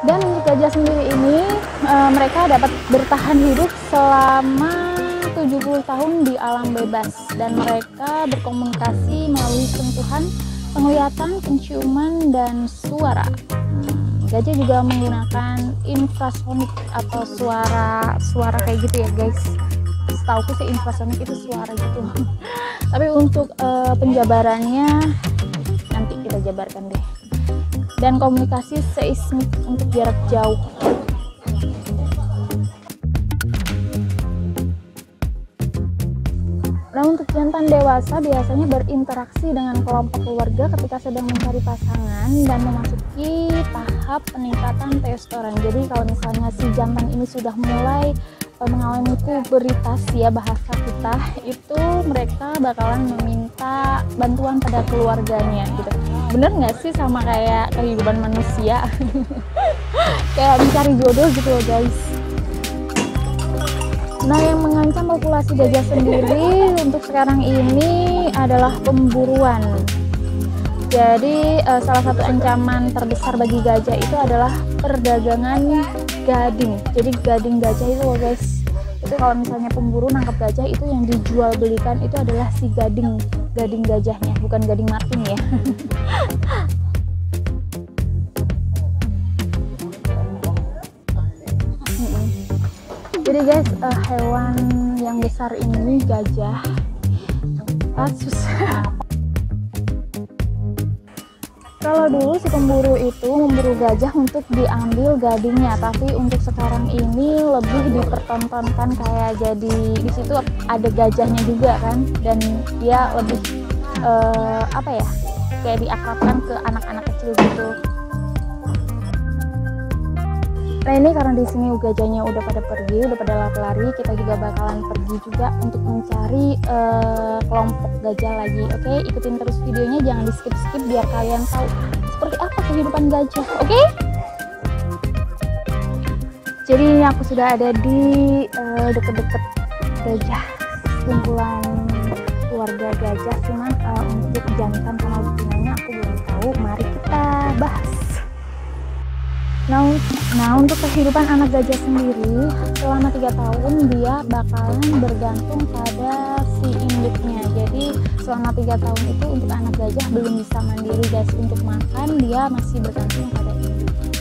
Dan untuk gajah sendiri ini mereka dapat bertahan hidup selama 70 tahun di alam bebas, dan mereka berkomunikasi melalui sentuhan, penglihatan, penciuman, dan suara. Gajah juga menggunakan infrasonik atau suara kayak gitu ya guys. Setauku sih infrasonik itu suara gitu. Tapi untuk penjabarannya nanti kita jabarkan deh. Dan komunikasi seismik untuk jarak jauh. Nah, untuk jantan dewasa biasanya berinteraksi dengan kelompok keluarga ketika sedang mencari pasangan dan memasuki tahap peningkatan testosteron. Jadi kalau misalnya si jantan ini sudah mulai mengalami pubertas ya bahasa kita, itu mereka bakalan meminta bantuan pada keluarganya gitu. Bener nggak sih sama kayak kehidupan manusia? Kayak mencari jodoh gitu loh guys. Nah, yang mengancam populasi gajah sendiri untuk sekarang ini adalah pemburuan. Jadi salah satu ancaman terbesar bagi gajah itu adalah perdagangan gading. Jadi gading gajah itu loh guys, itu kalau misalnya pemburu nangkap gajah, itu yang dijual belikan itu adalah si gading gajahnya, bukan gading Martin ya. Jadi guys, hewan yang besar ini gajah. Susah. Kalau dulu si pemburu itu memburu gajah untuk diambil gadingnya, tapi untuk sekarang ini lebih dipertontonkan kayak jadi di situ ada gajahnya juga kan, dan dia lebih apa ya, kayak diakrabkan ke anak-anak kecil gitu. Nah ini karena di sini gajahnya udah pada pergi, udah pada lari-lari, kita juga bakalan pergi juga untuk mencari kelompok gajah lagi. Oke, ikutin terus videonya, jangan di skip-skip biar kalian tahu seperti apa kehidupan gajah. Oke? Jadi ini aku sudah ada di deket-deket gajah, kumpulan keluarga gajah. Cuman untuk jantan sama betinanya aku belum tahu. Mari kita bahas. Nah, untuk kehidupan anak gajah sendiri selama 3 tahun dia bakalan bergantung pada si induknya. Jadi selama 3 tahun itu untuk anak gajah belum bisa mandiri guys. Untuk makan dia masih bergantung pada induk.